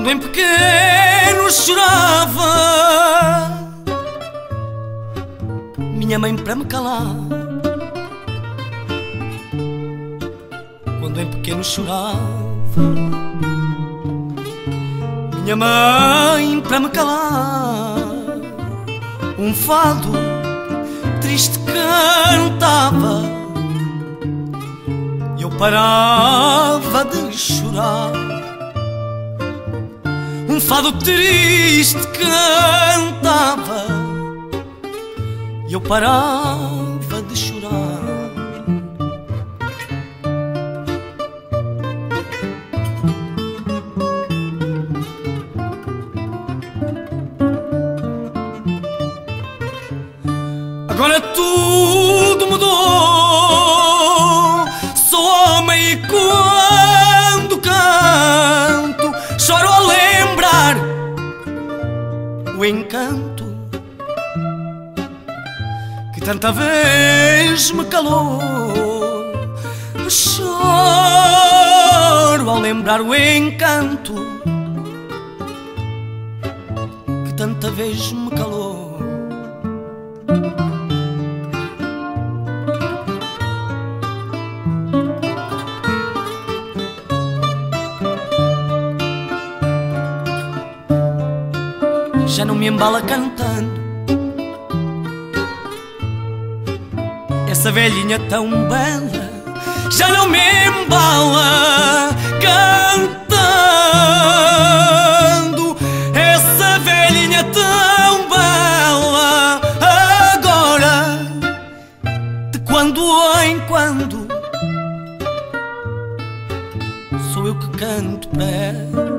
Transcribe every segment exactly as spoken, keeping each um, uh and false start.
Quando em pequeno chorava, minha mãe para me calar. Quando em pequeno chorava, minha mãe para me calar, um fado triste cantava, e eu parava de chorar. Um fado triste cantava, e eu parava de chorar. Agora tudo mudou, sou homem e quando canto choro a lembrar o encanto que tanta vez me calou. Choro ao lembrar o encanto que tanta vez me calou. Já não me embala cantando essa velhinha tão bela, já não me embala cantando essa velhinha tão bela. Agora, de quando em quando, sou eu que canto para ela.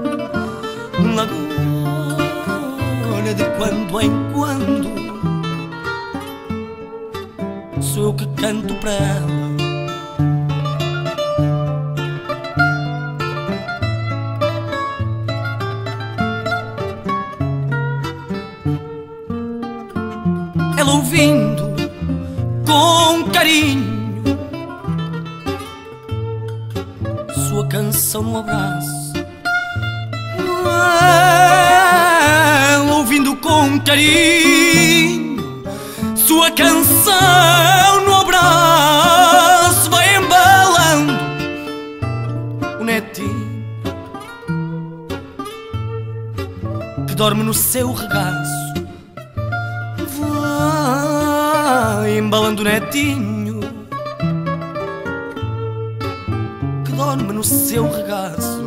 Agora, de quando em quando, sou eu que canto para ela. Ela ouvindo com carinho sua canção no abraço, ela ouvindo com carinho sua canção no abraço, vai embalando o netinho que dorme no seu regaço. Vai embalando o netinho que dorme no seu regaço.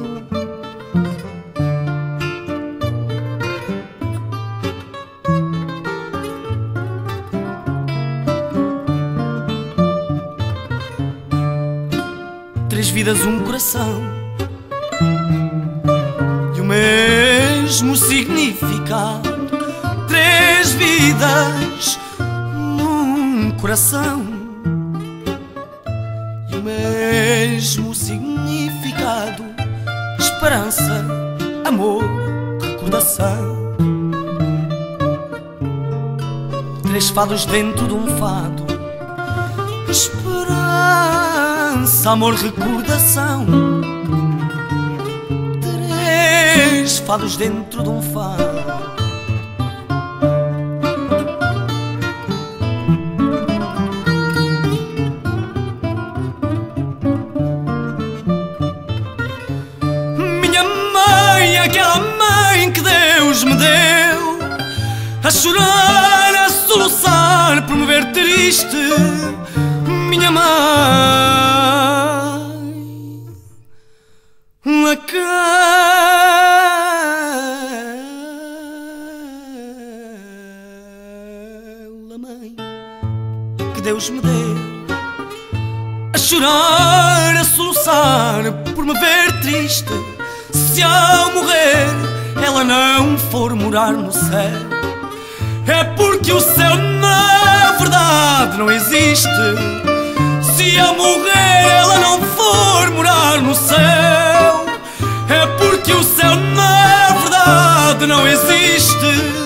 Três vidas, um coração e o mesmo significado. Três vidas num coração e o mesmo significado. Esperança, amor, recordação. Três fados dentro de um fado. Esperança, amor, recordação. Três fados dentro de um fado. Minha mãe, aquela mãe que Deus me deu, a chorar, a soluçar por me ver triste. Minha mãe, aquela mãe que Deus me deu, a chorar, a soluçar por me ver triste. Se ao morrer ela não for morar no céu, é porque o céu na verdade não existe. Se ao morrer ela não for morar no céu, é porque o céu na verdade não existe.